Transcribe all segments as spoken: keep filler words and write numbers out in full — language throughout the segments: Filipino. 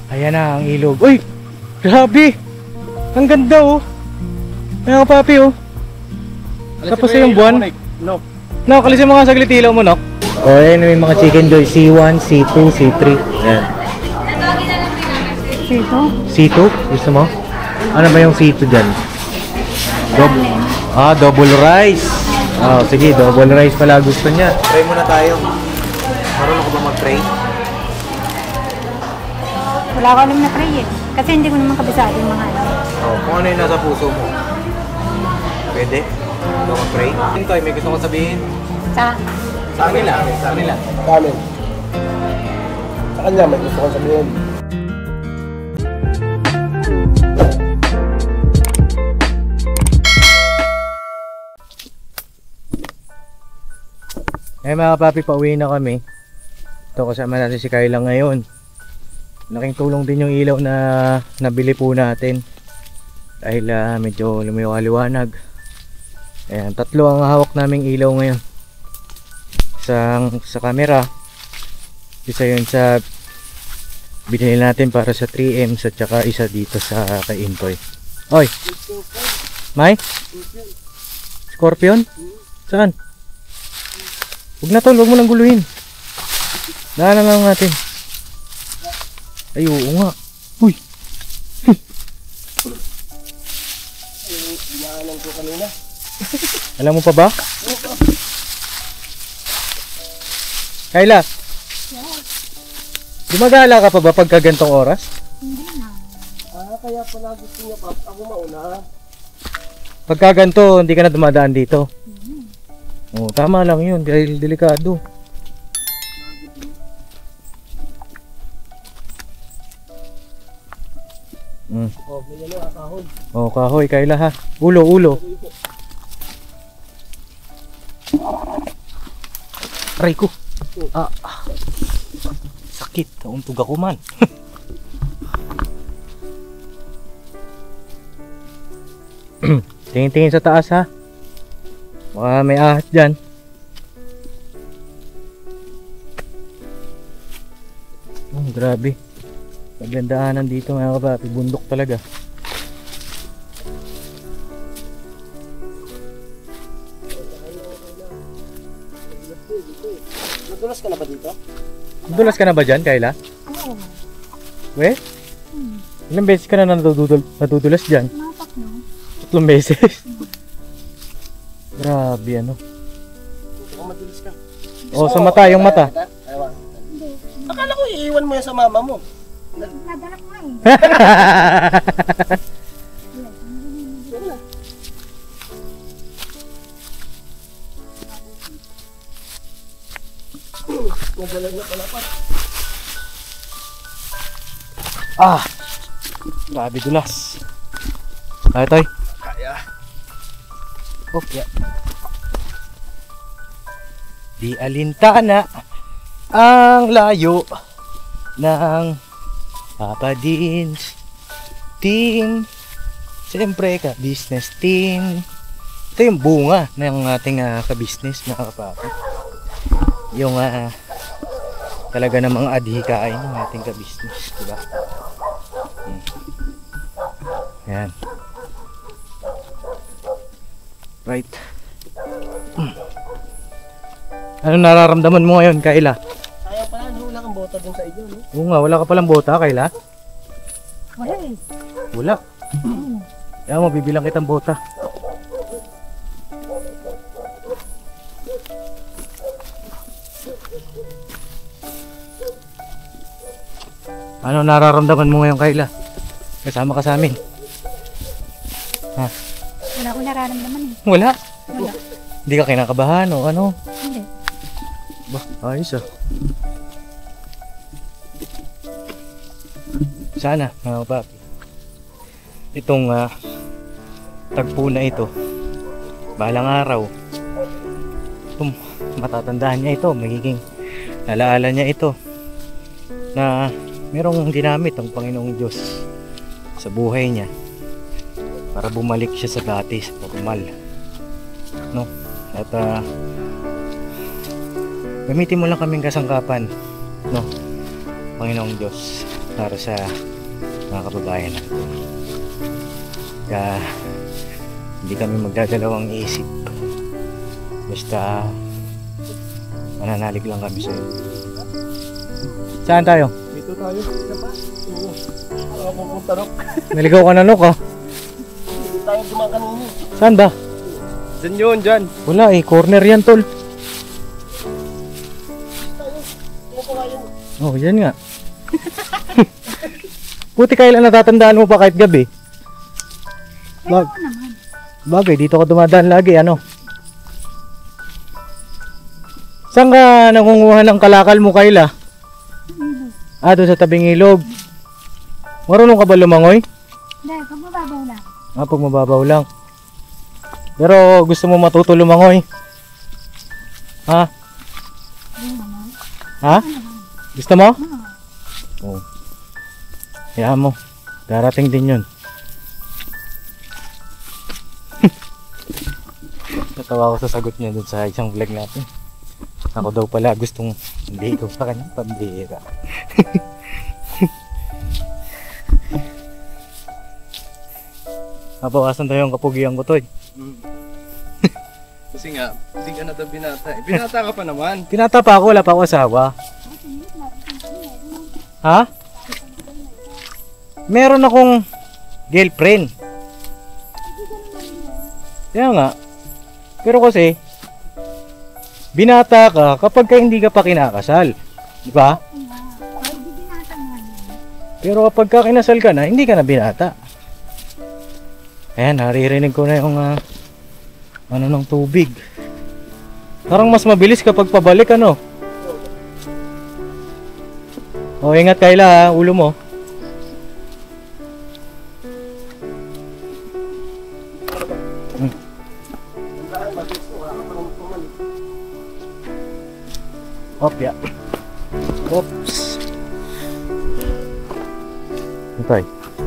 Ayan na ang ilog. Uy! Grabe! Ang ganda oh! Ayan ka papi oh! Tapos yung buwan. No. No, kalisin mo nga saglit ilaw mo, no? O, oh, ayan may mga chicken joy. C one, C two, C three. Ayan. C two? C two? Gusto mo? Ano ba yung C two dyan? Double. Ah, double rice. Ah, oh, sige, double rice pala gusto niya. Try muna tayo. Marunong ko ba mag-try? Wala ko alam na try eh. Kasi hindi ko naman kabisado yung mga ano. Oh, kung ano yung nasa puso mo. Pwede? Ikaw mag-try? Hintoy, may gusto ko sabihin. Sa? Sa amin lang. Sa amin lang. Sa amin. Sa kanya, may gusto kong sabihin. Eh mga papi, pauwi na kami. Ito kasama natin si Kyla ngayon. Laking tulong din yung ilaw na nabili po natin. Dahil uh, medyo lumiwaliwanag. Ayan, tatlo ang hawak naming ilaw ngayon. Isang sa camera. Isa yun sa binili natin para sa three M at saka isa dito sa kay Intoy. Oy! May? Scorpion? Saan? Huwag na tol, huwag mo nang guluhin. Daanan lang natin. Ay, oo nga. Uy! Inaanan ko kanina. Alam mo pa ba? Kyla! Gumagala ka pa ba pagka gantong oras? Hindi na. Ah, kaya pala gusto niya pa. Ako mauna. Pagka ganito, hindi ka na dumadaan dito. Oh, tama lang yun dahil delikado. Mm. Oh, may ano, akahon. Oh, kahoy, Kyla ha. Ulo, ulo. Aray ko. Ah, ah. Sakit, nauntog ako man. Tingin-tingin sa taas ha. Baka may ahas dyan. Oh, grabe. Magandaanan dito mga kapapi. Bundok talaga. Nadulas ka na ba dito? Dulas ka na ba dyan, Kyla? Oo. We? Hmm. Ilang beses ka na natudul natudulas dyan? Mapak no? Tatlong beses. Grabe ano. Baka madulas ka. Oh, sa mata, yung mata. Ewan. Akala ko iiwan mo yan sa mama mo. Nadala ko nga eh. Nagalag na pala pa. Ah! Grabe dulas. Ay, tay. Kaya. Oh, yeah. Di alintana ang layo ng Papa Dean's team. Siyempre ka business team. Ito yung bunga ng ating uh, ka-business mga kapapa. Yung uh, talaga namang adhikain ng ating ka-business, diba? Hmm. Yan. Right. Hmm. Ano nararamdaman mo ngayon, Kyla? Kaya pala, wala kang bota dun sa inyo, no? Oo nga, wala ka palang bota, Kyla? Wala eh. Wala. Kaya mo, bibilang kitang bota. Ano nararamdaman mo ngayon, Kyla? Kasama ka sa amin. Ha? Wala akong nararamdaman eh. Wala? Wala. Hindi ka kinakabahan o ano? Hindi. Bah, ayos ah. Sana, mga papi. Itong uh, tagpo na ito, balang araw, um, matatandaan niya ito, magiging alaala niya ito na merong ginamit ang Panginoong Diyos sa buhay niya para bumalik siya sa dati, sa normal, no? At uh, gamitin mo lang kaming kasangkapan, no? Panginoong Diyos, para sa mga kababayan natin. Kaya hindi kami magdadalawang isip. Basta mananalig lang kami sa'yo. Saan tayo? Dito tayo. Diba? Oo. Wala pupunta Nok. Naligaw ka na, Nok, ha? Dito tayo dumaan kanina. Saan ba? Diyan yun, dyan. Wala eh, corner yan, tol. Oh, yan nga. Buti kailan natatandaan mo pa kahit gabi. Bag Oo naman. Bagay, dito ka dumadaan lagi, ano? Saan ka nangunguha ng kalakal mo, Kayla? Ah, doon sa tabing ilog. Marunong ka ba lumangoy? Dahil, pag mababaw lang. Ah, pag mababaw lang. Pero gusto mo matuto lumangoy? Ha? Oo naman. Ha? Gusto mo? Oo. Oo. Kaya mo, darating din yun. Natawa ko sa sagot niya dun sa isang vlog natin. Ako daw pala gustong hindi ko sa kanya pambihira. Nabawasan tayo ang kapugian ko, Toy. Kasi nga, hindi ka na daw binata. Eh, binata ka pa naman. Pinata pa ako, wala pa ako asawa. Ha? Meron akong girlfriend. Kaya nga. Pero kasi, binata ka kapag ka hindi ka pa kinakasal. Di ba? Ay, di binata nga yun. Pero kapag ka kinasal ka na, hindi ka na binata. Ayan, naririnig ko na yung uh, ano ng tubig. Parang mas mabilis kapag pabalik, ano? O, ingat Kayla, ha, ulo mo. Hmm. Opya. Oops. Okay.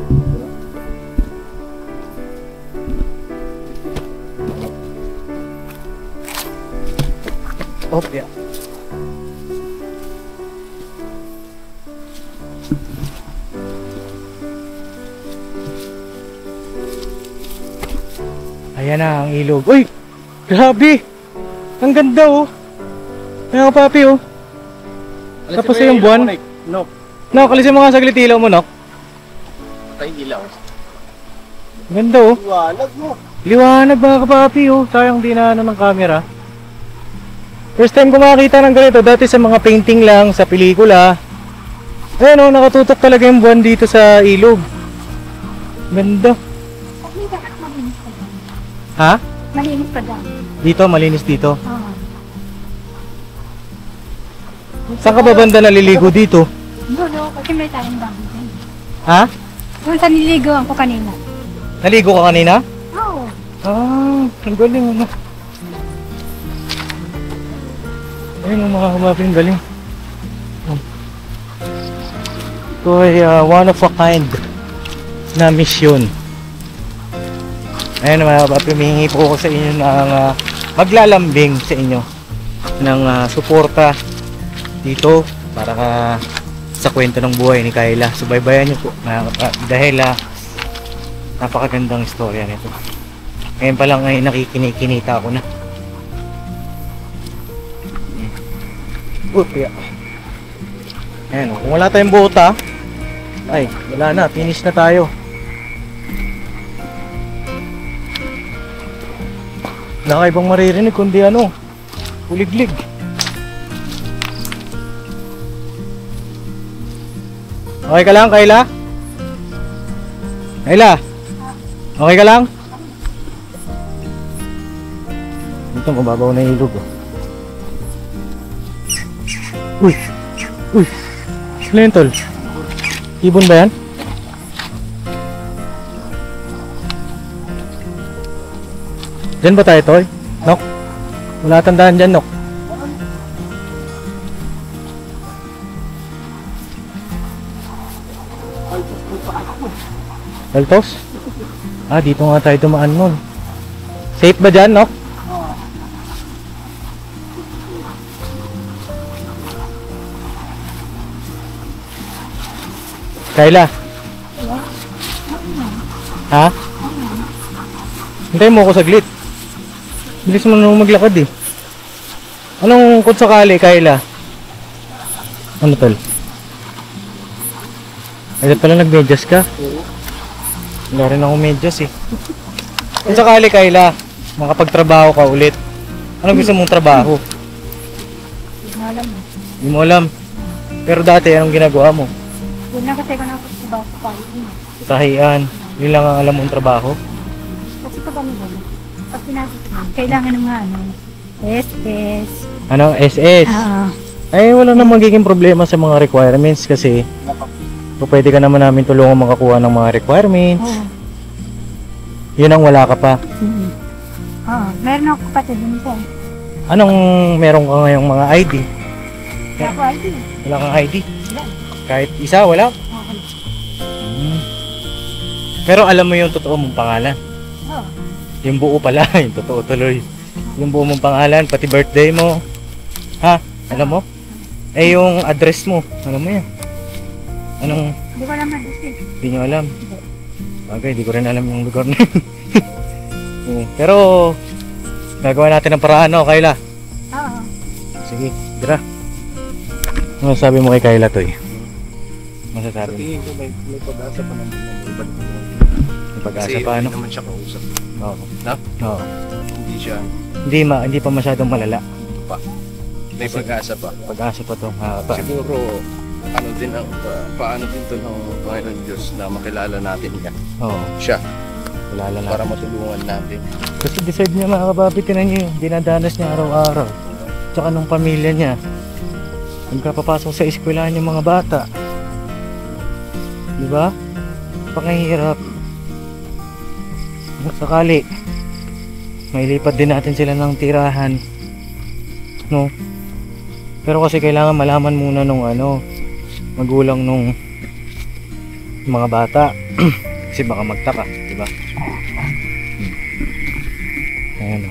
Opya. Ayan na ang ilog. Uy! Grabe! Ang ganda, oh! Ayan, papi, oh! Tapos yung buwan. No. Nakakalisin mo nga saglit ilaw mo, Nok. Patay ilaw. Ganda, oh! Liwanag mo. Liwanag, mga kapapi, oh! Sayang di na ano ng camera. First time ko makakita ng ganito. Dati sa mga painting lang, sa pelikula. Ayan, oh! Nakatutok talaga yung buwan dito sa ilog. Ganda. Pag may dapat malinis pa dyan. Ha? Malinis pa dyan. Dito, malinis dito. Oo. Saan ka ba banda naliligo dito? Dulo, kasi may tayong bago dyan. Ha? Doon sa niligoan ko kanina. Naligo ka kanina? Oo. Ah, ang galing, ano? Ayun ang mga kumapin, galing. Ito ay uh, one of a kind na mission. Ayun mga kapapi, humihingi po ako sa inyo ng uh, maglalambing sa inyo ng uh, suporta dito para ka sa kwento ng buhay ni Kayla. Subaybayan niyo po mga kapapi dahil uh, napakagandang istorya nito. Ngayon pa lang ay nakikinikinita ako na. Upya. Ayan, kung wala tayong bota, ay wala na, finish na tayo. Wala ka ibang maririnig kundi ano, uliglig. Okay ka lang, Kayla? Kayla? Okay ka lang? Ito, mababaw na yung ilog, oh. Uy! Uy! Ano yun, tol? Ibon ba yan? Diyan ba tayo, Toy? Nok? Wala tandaan dyan, Nok. Altos? Ah, dito nga tayo dumaan nun. Safe ba dyan, Nok? Kayla. Ha? Hintayin mo ako saglit. Bilis mo nung maglakad eh. Anong kung sakali, Kayla? Ano tol? Ay, pala nag-medyas ka? Wala rin ako medyas eh. Kung sakali, Kayla, makapagtrabaho ka ulit, anong gusto mong trabaho? Hindi mo alam. Hindi mo alam. Pero dati, anong ginagawa mo? Yun na kasi ko nakapagtrabaho sa paligid. Tahian. Yun lang ang alam mong trabaho. Kasi pag ano ba? Pag pinasok mo, kailangan ng mga ano, S S. Ano? S S? Oo. Ay, wala na magiging problema sa mga requirements kasi so, pwede ka naman namin tulungan makakuha ng mga requirements. Oo. Yun ang wala ka pa. Mm-hmm. Oo. Meron ako kapatid din siya. Anong meron ka ngayong mga I D? Kaya ako I D. Wala kang I D? Wala. Kahit isa, wala? Okay. Hmm. Pero alam mo yung totoo mong pangalan. Oo. Yung buo pala, yung totoo tuloy. Yung buo mong pangalan, pati birthday mo. Ha? Alam mo? Eh yung address mo, alam mo yan. Anong, Hindi ko alam na gusto eh. hindi nyo alam? Hindi. Bagay, hindi ko rin alam yung lugar na yun. Hmm, pero, gagawa natin ng paraan, no, Kayla? Oo. Sige, tira. Ano sabi mo kay Kayla, Toy? Masasabi mo? Tingin ko may, may pag-asa pa naman ng iba't ibang. May pag-asa Kasi pa, ano? hindi naman siya kausap. Oo. Na? Oo. Hindi siya Hindi, ma, hindi pa masyadong malala. pa. May pag-asa pa. Pag-asa pa to. Ha, pa. Siguro, ano din ang, pa- paano din to ng Panginoon Diyos na makilala natin niya. Oo, Siya, malala na. para matulungan natin. Kasi deserve niya mga kababi, tinan niyo yung dinadanas niya araw-araw. Tsaka nung pamilya niya. Nagkapapasok sa eskwelahan yung mga bata. Diba? Pakahirap. Kung sakali, may lipat din natin sila ng tirahan. No? Pero kasi kailangan malaman muna nung ano, magulang nung mga bata. Kasi baka magtaka, diba? Ayan o.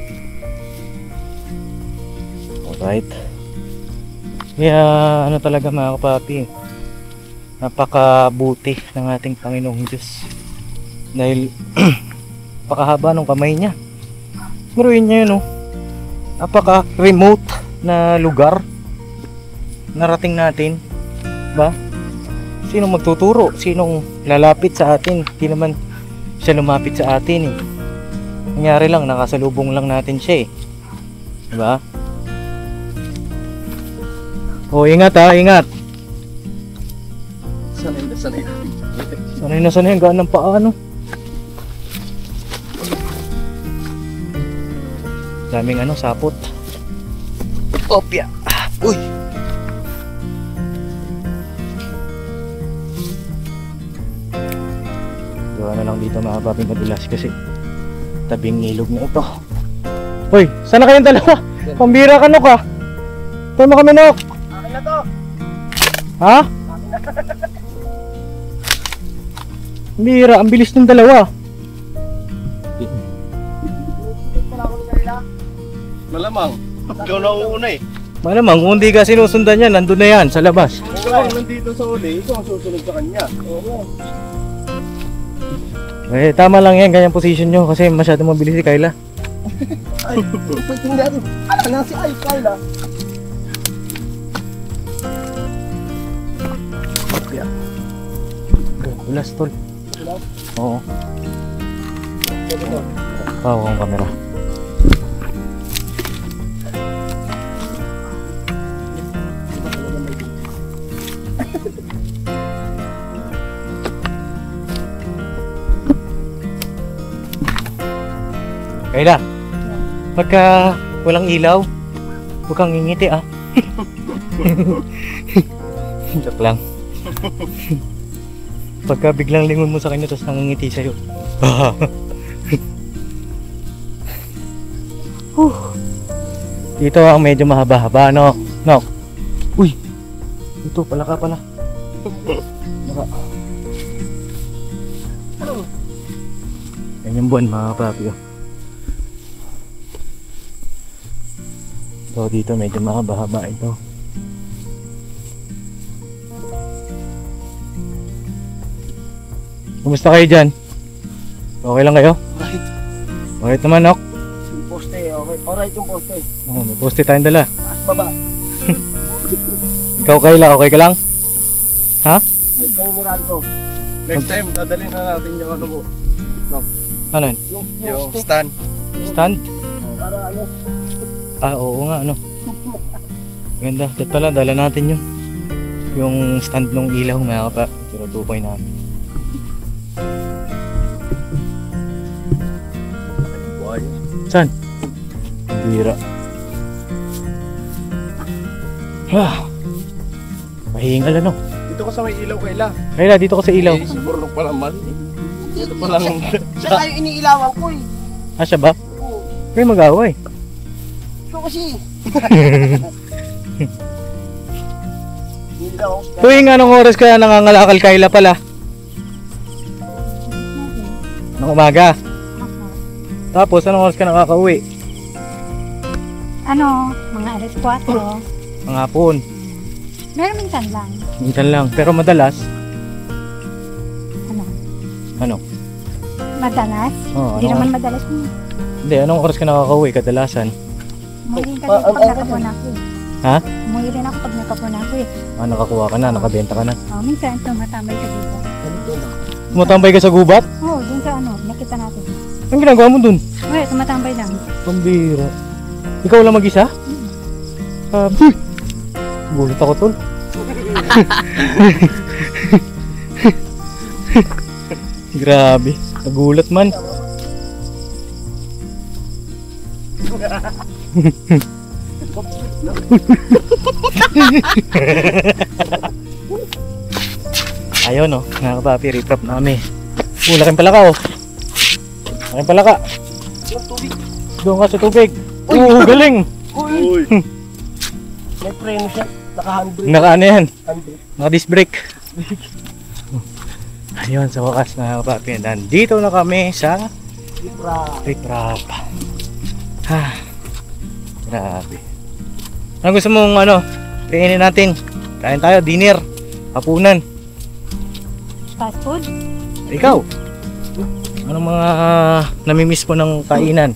Alright. Kaya ano talaga mga kapapi, napakabuti ng ating Panginoong Diyos. Dahil napakahaba ng kamay niya. Ngayon niya yun o. Napaka remote na lugar narating natin. Ba? Sinong magtuturo? Sinong lalapit sa atin? Hindi naman siya lumapit sa atin eh. Nangyari lang, nakasalubong lang natin siya eh. Diba? Oh, ingat ha, ingat. Sanay na sanay na. Sanay na sanay, gaan ng paa, no? Daming ano, sapot. Opya. Ah, uy. Gawa na lang dito mga babing madulas kasi tabing ilog na ito. Uy, sana kayong dalawa? Pambira ka, Nok, ha? Tayo mo kami, Nok. Akin na to! Ha? Bira, ang bilis ng dalawa. Malamang. Ikaw na uuna eh. Malamang, kung hindi ka sinusundan yan, nandun na yan, sa labas. Ikaw ang nandito sa uli, ikaw ang susunod sa kanya. Oo. Eh, tama lang yan, ganyang position nyo, kasi masyado mabilis si Kayla. Ay, pwedeng natin. Ano si Ay, Kayla? Ulas, tol. Ulas? Oo. Pawak ang kamera. Kayla, pagka walang ilaw, huwag kang ngingiti ah. Joke lang. Pagka biglang lingon mo sa kanya tapos nangingiti sa'yo. Huh. Dito ang medyo mahaba-haba, no? No? Uy! Ito, pala ka pala. Baka. Yan yung buwan mga papi. Oh. So dito medyo mahaba-haba ito. Kumusta kayo dyan? Okay lang kayo? Right. Okay naman, Nok? Yung poste, okay. Alright yung poste. Oh, may poste tayong dala. Taas baba. Ikaw, Kayla, okay ka lang? Ha? Ay, kayo Meralco. Next time, dadalhin na natin yung ano mo. Ano yun? Yung Yung poste. stand. Stand? Para ano. Ah, oo nga, ano. Ganda. Dito pala, dala natin yun. Yung stand ng ilaw, mga kapa. Tinutukoy namin. Buhay. Saan? Bira. Ah. Mahingal, ano. Dito ka sa may ilaw, Kayla. Kayla, dito ka sa ilaw. Eh, siguro nung pala man. Dito pa lang. Siya kayo iniilawan ko eh. Ah, siya ba? Oo. Kayo mag-away. Siya kasi. Hindi daw. Tuwing anong oras ka nangangalakal, Kayla pala? Ng umaga. Tapos, anong oras ka nakakauwi? Ano, mga alas kwatro. Ang hapon. Meron minsan lang. Minsan lang. Pero madalas, Ano, ano? madalas. Oh, Hindi ano? naman madalas mo. Hindi, anong oras ka nakakauwi kadalasan? Umuwi ka Ah, dito pag ah, nakapuna ako eh. Ha? Umuwi rin ako pag nakapuna ako eh. Ah, nakakuha ka na, nakabenta ka na. Oh, minsan tumatambay ka dito. Tumatambay ka sa gubat? Oo, oh, dun sa ano, nakita natin. Anong ginagawa mo dun? Wala, tumatambay lang. Pambira. Ikaw lang mag-isa? Ah, uh, gulat ako, tol. Grabe, nagulat man. Ayun, no, mga kapapi, riprap na kami. Uh, laking palaka, oh. Laking palaka. Doon ka sa tubig. Oo, galing. Uy! May preno siya. Naka-handbrake. Naka ano yan? Handbrake. Naka disc brake. Ayun, sa wakas mga kapapi, nandito na kami sa Libra. riprap. Ha, grabe. Ano gusto mong ano, kainin natin? Kain tayo, dinner, hapunan. Fast food? Ikaw, anong mga namimiss mo ng kainan?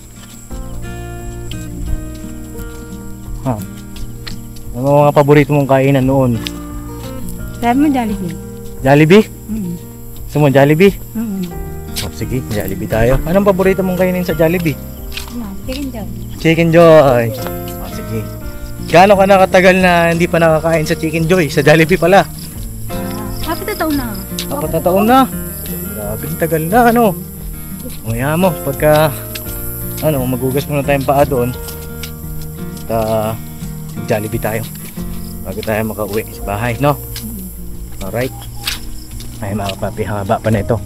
Ha? Ano mga paborito mong kainan noon? Sabi mo Jollibee? Jollibee? Mm. Gusto mo Jollibee? Mm. Oh, sige, Jollibee tayo. Anong paborito mong kainin sa Jollibee? Ano, chicken joy. Chicken Joy. Oh, sige. Gaano ka nakatagal na hindi pa nakakain sa Chicken Joy? Sa Jollibee pala. Ah, apat na taon na. Apat na taon na. Grabe, tagal na, ano. Umaya mo, pagka ano, magugas muna tayong paa doon. At uh, Jollibee tayo bago tayo makauwi sa bahay, no? Alright. Ay mga kapapi, haba pa na ito.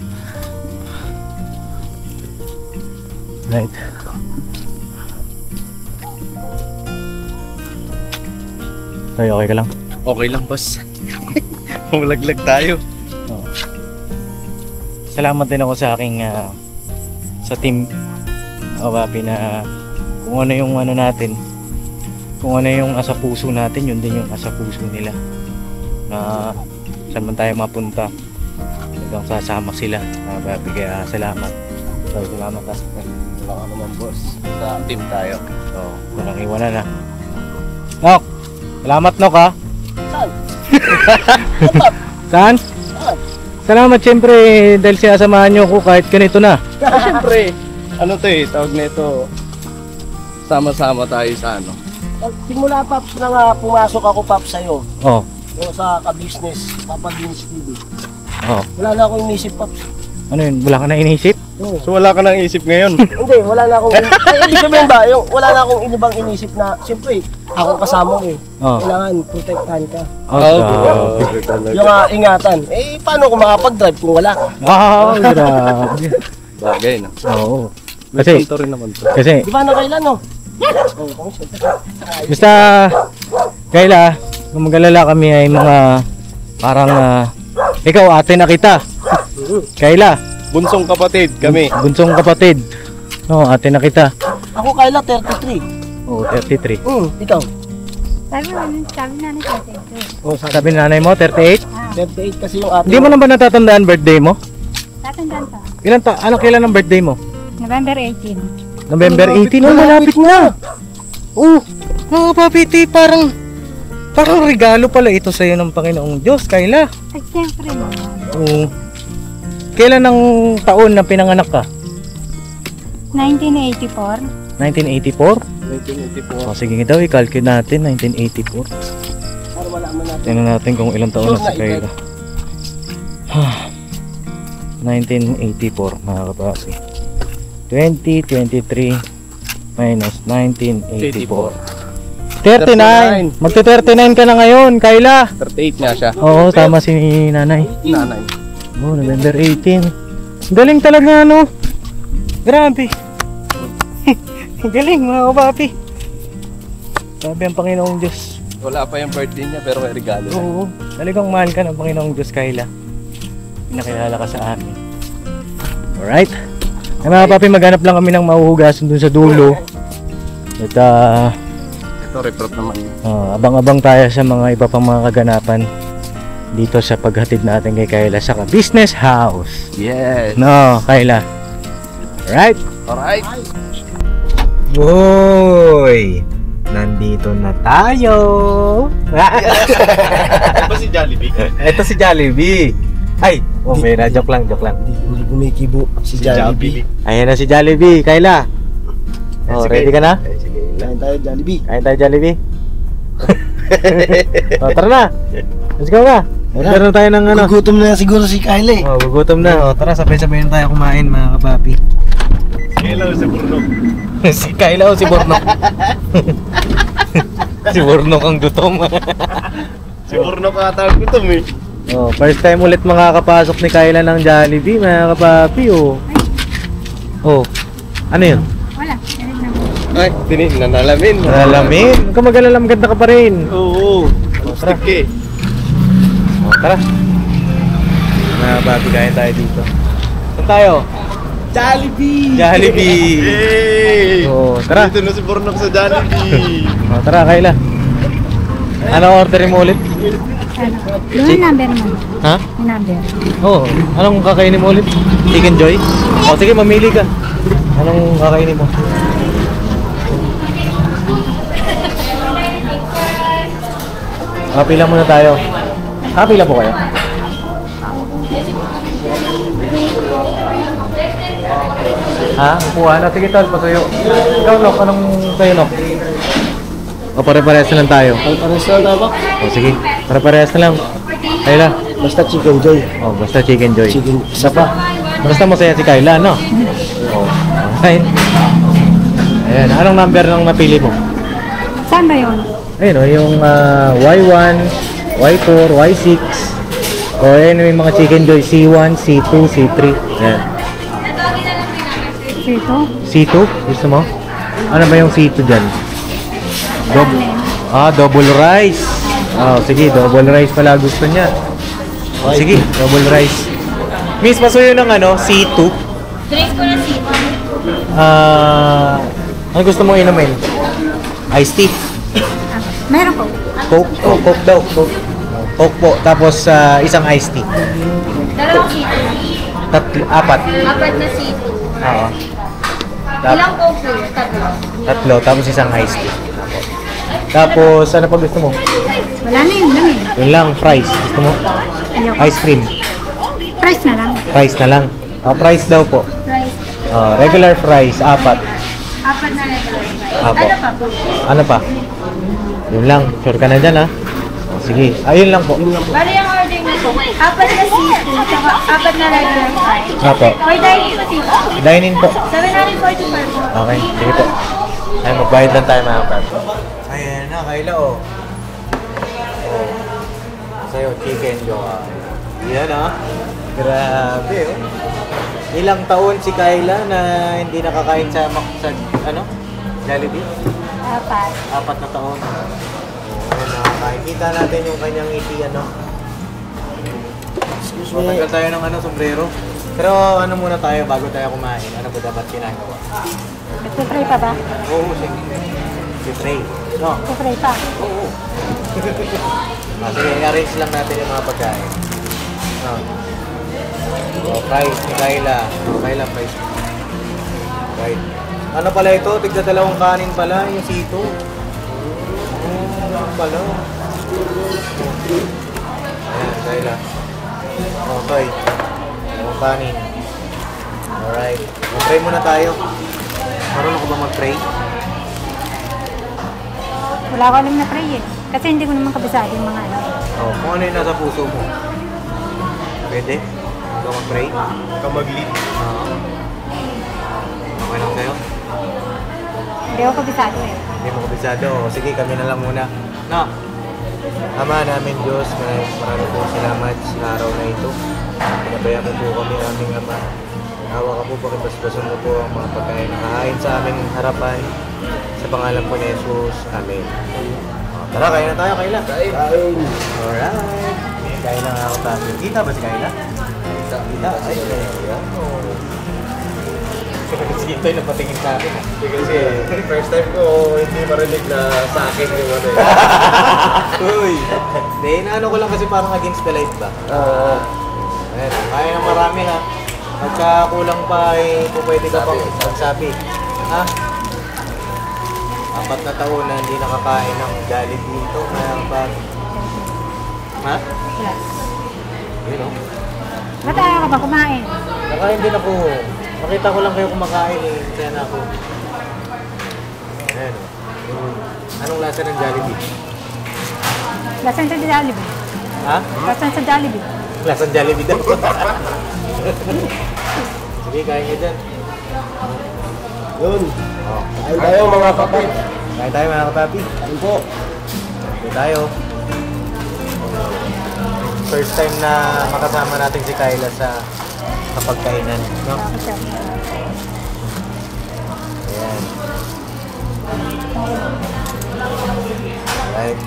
Right. Tayo, okay ka lang? Okay lang, boss. Malaglag tayo. Oh. Salamat din ako sa aking ah, sa team Kapapi na kung ano yung ano natin, kung ano yung asa puso natin, yun din yung asa puso nila, na saan man tayo mapunta hanggang sasama sila. Kapapi, kaya salamat. So, salamat kasi Wala ka naman, boss. Sa team tayo. so, walang iwanan na. Nok! Salamat, Nok, ha? Saan? Saan? Salamat syempre dahil sinasamahan nyo ko kahit ganito na. Siyempre, ano to eh, tawag nito, sama-sama tayo sa ano. Pag simula Paps na nga pumasok ako Paps sa'yo. Oh, Yung sa ka-business, Papa Dins T V. oh. Wala na akong inisip Paps. Ano yun? Wala ka na inisip? Oo. So wala ka nang isip ngayon. Hindi, wala na akong... Ay, ibig sabihin ba? Yung, wala na akong inibang inisip na, siyempre, ako kasama mo eh. Oh. Kailangan protektahan ka. Oh, grabe. Yung uh, ingatan. Eh, paano ako makapag-drive kung wala ka? Ah, grabe. Bagay na. Oo. May Kasi, punto rin naman to. kasi, Di ba na kailan, no? Oo, kung siyempre. basta, Kayla, kung mag-alala kami ay mga, parang, ah, ikaw ate na kita. Kayla, Bunsong kapatid kami. bunsong kapatid. No, ate na kita. Ako Kayla, thirty-three. Oh, thirty-three. Hmm, ikaw? Sabi mo, sabi na ni Tete ito. Oh, sabi ni nanay mo, thirty-eight? Ah, thirty-eight kasi yung ate. Hindi mo na ba natatandaan birthday mo? Tatandaan pa. Ilan ta? Ano kailan ang birthday mo? November eighteen. November eighteen. Oh, malapit na. Oh, mga kapapiti, parang parang regalo pala ito sa iyo ng Panginoong Diyos, Kayla. Ay, siyempre naman. Oo. Kailan ang taon na pinanganak ka? nineteen eighty-four. nineteen eighty-four? nineteen eighty-four. O sige daw, i-calculate natin, nineteen eighty-four. Para malaman natin. Tingnan natin kung ilang taon na Sure si na, Kayla. nineteen eighty-four, mga kapapi. twenty twenty-three minus nineteen eighty-four. thirty-nine! Magti thirty-nine ka na ngayon, Kayla! thirty-eight nga siya. Oo, tama si nanay. Nanay. Oh, November eighteen. Galing talaga, no? Grabe. Galing, mga kapapi. Sabi ang Panginoong Diyos. Wala pa yung birthday niya pero may regalo na. Oo, talagang mahal ka ng Panginoong Diyos, Kayla. Pinakilala ka sa amin. Alright. Ay, mga kapapi, maghanap lang kami ng mahuhugasan dun sa dulo. At ah, Ito, report naman. ah, abang-abang tayo sa mga iba pang mga kaganapan dito sa paghatid natin kay Kayla sa business house. Yes. No, Kayla. Alright. Alright. Boy! Nandito na tayo! Ito si Jollibee. Ito si Jollibee. Ay, oh, may na, joke lang, joke lang. Hindi, hindi kumikibo si Jollibee. Ayan na si Jollibee, Kayla. Oh, Sige. ready ka na? Kain tayo Jollibee. Kain tayo Jollibee. Oh, tara na. Let's go na. Meron tayo ng ano. Gugutom na siguro si Kyle eh. Oh, gugutom na. Oh, tara, sabay-sabay na tayo kumain, mga kapapi. Hello sa Burnok. Si Kayla o si Bornok? Si Bornok ang gutom. Si Burnok ata ang gutom eh. Oh, first time ulit makakapasok ni Kayla ng Jollibee, mga kapapi, oh. Oh, ano yun? Wala. Meron naman. Ay, tinin na nalamin. Alamin. Huwag ka mag-alala, maganda ka pa rin. Oo. Stick eh. Oh, tara. Mga kapapi, kain tayo dito. Saan tayo? Jollibee! Jollibee. Yay! Oh, tara. Dito na si Burnok sa Jollibee. Oh, tara, Kayla. Ano orderin mo ulit? Ano? Yung number mo. Ha? Yung number. Oo. Oh, anong kakainin mo ulit? Chicken Joy? O, sige, mamili ka. Anong kakainin mo? Ah, pila muna tayo. Ah, pila po kayo? Ha? Upuha na. Sige, tol, pasuyo. Ikaw, Nok, anong tayo, Nok? O, pare-parehas na lang tayo. Ang pares na tama? O, sige. Pare-parehas na lang. Kayla. Basta chicken joy. O, basta Chicken Joy. Chicken. Isa pa. Basta masaya si Kayla, no? O, okay. Ayan, anong number ng napili mo? Saan ba yun? Ayun o, yung ah, Y one, Y four, Y six. O, ayun yung mga Chicken Joy. C one, C two, C three. Ayan. Ito? C two? Gusto mo? Ano ba yung C two dyan? Double. Ah, double rice. Ah, sige, double rice pala gusto niya. Oh, sige, double rice. Miss, pasuyo ng ano, C two. Drinks ko na si Ah, ano gusto mong inumin? Iced tea. Meron ko. Coke. Oh, Coke daw. Coke. Coke po. Tapos ah, isang iced tea. Dalawang sito. Tatlo, apat. Apat na sito. Oo. Tap- Ilang coke po yun? Tatlo. tatlo, tapos isang iced tea. Tapos, ano pa gusto mo? Wala na yun lang eh. Yun lang, fries. Gusto mo? Ayoko. Ice cream. Price na lang. Fries na lang. Ah, fries daw po. Price. Ah, regular fries, apat. Apat na regular price. Apo. Ano pa po? Ano pa? Yun lang. Sure ka na dyan, ha? Sige. Ayun lang po. Bali yung order niyo po. Apat na sito. Tsaka apat na regular price. Apo. Or dining po sito. Dine-in po. seven hundred forty-five po. Okay, sige po. Ay, magbayad lang tayo, mga kapatid. Ayan na, Kayla, oh. Oh. Sa'yo, chicken joy. Yan, ah. Grabe, oh. Ilang taon si Kayla na hindi nakakain sa, mak- sa ano? Jollibee? Apat. Apat na taon. Oh, ayan, nakakain. Kita natin yung kanyang ngiti, ano? Excuse So, me. tagal tayo ng ano, sombrero. Pero ano muna tayo bago tayo kumain? Ano ba dapat ginagawa? Nagpupray pa ba? Oo, sige. Si Trey. No? Nagpupray pa. Oo. Ah, sige, i-arrange lang natin yung mga pagkain. No. Oh, fries ni Kyla. Oh, Kyla, fries. Right. Ano pala ito? Tigda dalawang kanin pala, yung sito. Oh, ano pala? Ayan, Kyla. Okay. Dalawang kanin. Alright. Mag-pray muna tayo. Marunong ko ba mag-pray? Wala ko alam na pray eh. Kasi hindi ko naman kabisado yung mga ano. Oh, kung ano yung nasa puso mo. Pwede? Ikaw mag-pray? Ikaw mag-lead. Oo. Okay lang sa'yo? Hindi ako kabisado eh. Hindi mo kabisado. O, sige, kami na lang muna. No. Ama namin Diyos, maraming maraming po salamat sa araw na ito. Pinabayaan mo po kami aming Ama. Hawa ka po, pakibasbasan mo po ang mga pagkain na kahain sa aming harapan. Sa pangalan po ni Jesus. Amen. O, tara, kaya na tayo, Kyla. Kain. Alright. Kaya na nga ako tayo. Kita ba si Kyla? Kita. Kita. Ay, ayan. Si Ito'y napatingin sa akin. ah. Kasi first time ko hindi marinig na sa akin yung ano eh. Uy! Hindi, inaano ko lang kasi parang against the light ba? Oo. Ayan, kaya na marami ha. Pagka kulang pa ay kung pwede ka pang magsabi. Ha? Apat na taon na hindi nakakain ng Jollibee dito. Kaya ba? Ha? Wala. Yun o. Ba't ayaw ka ba kumain? Nakain din ako. Nakita ko lang kayo kumakain eh. Kaya na ako. Ayan o. Anong lasa ng Jollibee? Lasan sa Jollibee. Ha? Lasan sa Jollibee. Lasa ng Jollibee daw. Sige, kain ka dyan. Yun. Oh. Kain tayo mga kapatid. Kain tayo mga kapapi. Kain po. Kain tayo. First time na makasama natin si Kyla sa kapagkainan. No? Ayan. Alright.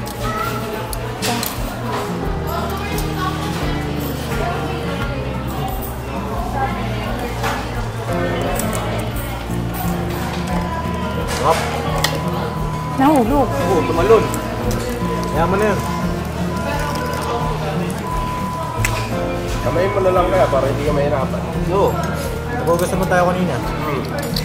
Sarap. Nahulog. Oo, tumalon. Yaman na yun. Kamayin mo na lang kaya para hindi ka mahirapan. Oo. Nagugas naman tayo kanina. Hmm.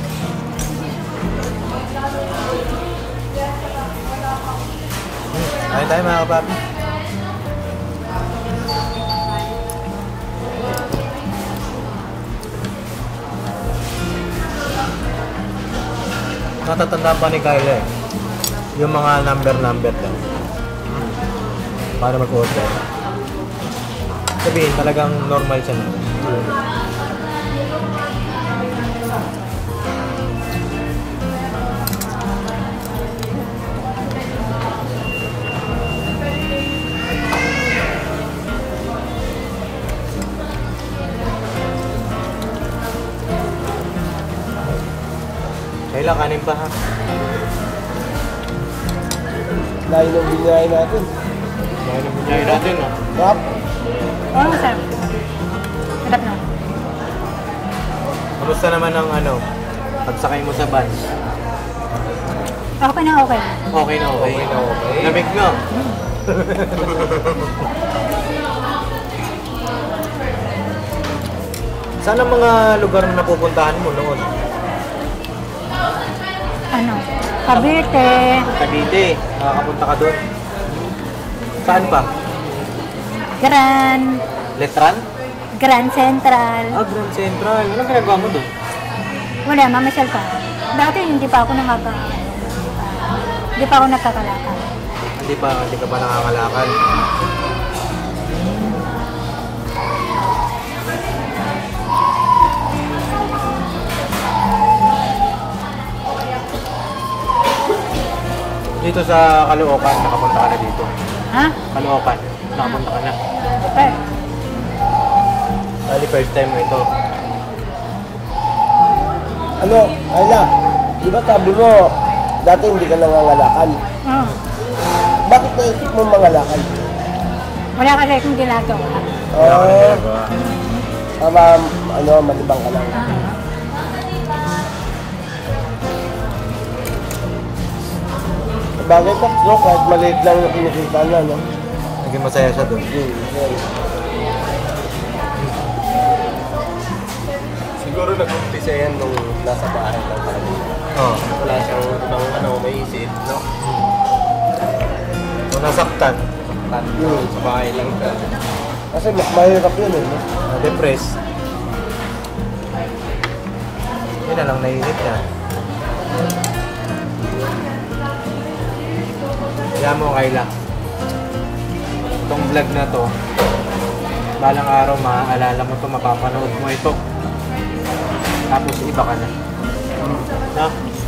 Kain tayo mga kapapi. Natatandaan pa ni Kyla eh. Yung mga number-number lang. Para mag-order. Sabihin, talagang normal siya na. Kailan kanin pa ha? Lain ng binayin natin. Kaya na bunyayin natin ha? Rap. Oo, masarap. Sarap na. Kamusta naman ang ano? Pagsakay mo sa bus? Okay na okay. Okay na okay. Okay na okay. Lamig na. Saan ang mga lugar na napupuntahan mo noon? Ano? Cavite. Cavite. Nakakapunta ka doon. Saan pa? Grand. Letran? Grand Central. Ah, Grand Central. Anong ginagawa mo doon? Wala, mamasyal ka. Dati hindi pa ako nakaka... Hindi pa ako nagkakalakad. Hindi pa, hindi ka pa nakakalakal. Dito sa Caloocan, nakapunta ka na dito. Ha? Caloocan, nakapunta ka na. Okay. Bali, first time mo ito. Ano, Ayla, di ba sabi mo, dati hindi ka nangangalakan. Oo. Bakit naisip mo mangalakan? Wala kasi akong ginagawa. Wala ka na Oo. ginagawa. Para, ano, malibang ka lang. Bagay pa, no? Kahit maliit lang yung kinikita na, no? Naging masaya siya doon. Hmm, yun. Siguro nag-umpisa yan nung nasa bahay lang talaga. Oh. Wala siyang ibang ano, may isip, no? Nung nasaktan, Tatlo, sa bahay lang ka. Kasi mas mahirap yun eh. no? na-depress. Yun na lang naisip niya. Kaya mo, Kayla. Itong vlog na to, balang araw maaalala mo to, mapapanood mo ito. Tapos iba ka na. No?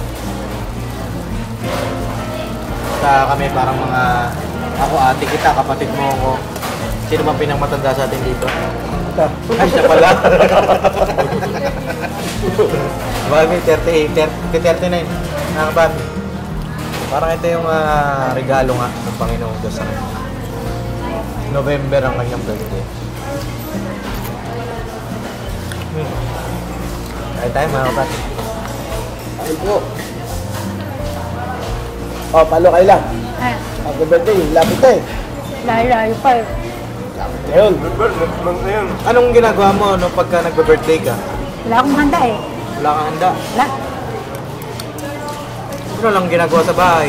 Sa kami parang mga, ako ate kita, kapatid mo ako. Sino bang pinangmatanda sa atin dito? Ito. Ay, siya pala. Bagay, thirty-eight, thirty, thirty-nine. Nakabati. Parang ito yung ah, regalo nga ng Panginoong Diyos sa kanya. November ang kanyang birthday. Hmm. Kaya tayo mga kapatid. Ayun po. Oh, paano kayo lang? Ah, Happy birthday, lapit na eh. layo-layo pa eh. Ngayon, Anong ginagawa mo no, pagka nagbe-birthday ka? Wala akong handa eh. Wala kang handa. Wala. Ano lang ginagawa sa bahay?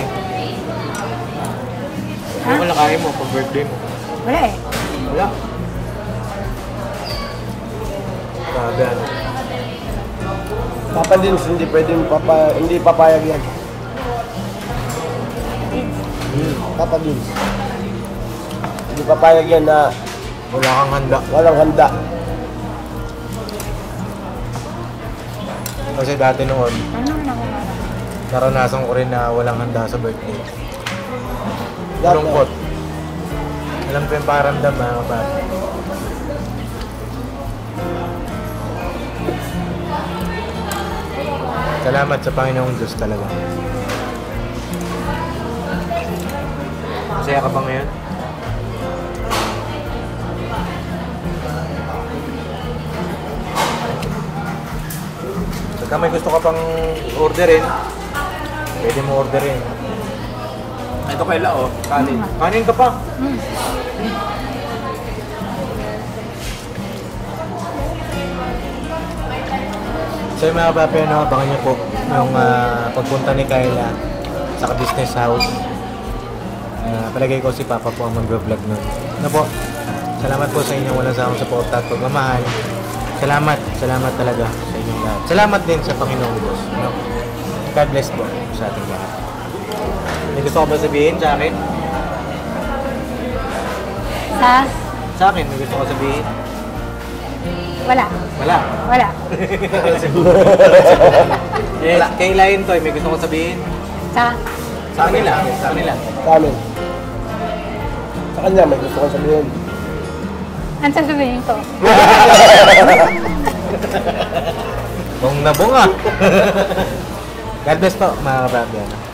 Ha? Ano lang kain mo pag birthday mo? Wala eh. Wala. Grabe ano. Papa Dins, hindi pwedeng papa, hindi papayag yan. Hmm, Papa Dins. Hindi papayag yan na Wala kang handa. walang handa. Kasi dati noon, Ano naman ako nga. naranasan ko rin na walang handa sa birthday. Lahat Malungkot. Alam ko yung paramdam mga kapatid. Salamat sa Panginoong Diyos talaga. Masaya ka ba ngayon? Pagka may gusto ka pang orderin, pwede mo orderin. Ito kay Lao, kanin. Kanin ka pa. Hmm. So yung mga papi, ano, abangan niyo po yung ah, pagpunta ni Kayla sa business house. Uh, palagay ko si Papa po ang mag-vlog nun. Ano po? Salamat po sa inyong walang sawang suporta at pagmamahal. Salamat, salamat talaga sa inyong lahat. Salamat din sa Panginoong Diyos. No? God bless po sa ating lahat. May gusto ko ba sabihin sa akin? Sa? Sa akin, may gusto ko sabihin? Wala. Wala. Wala. Eh, kay Lion Toy, may gusto ko sabihin? Sa? Sa kanila. Sa kanila. Sa amin. Sa kanya, may gusto kong sabihin. Ano sasabihin ko? Bong na bong ah. God bless po mga kababi.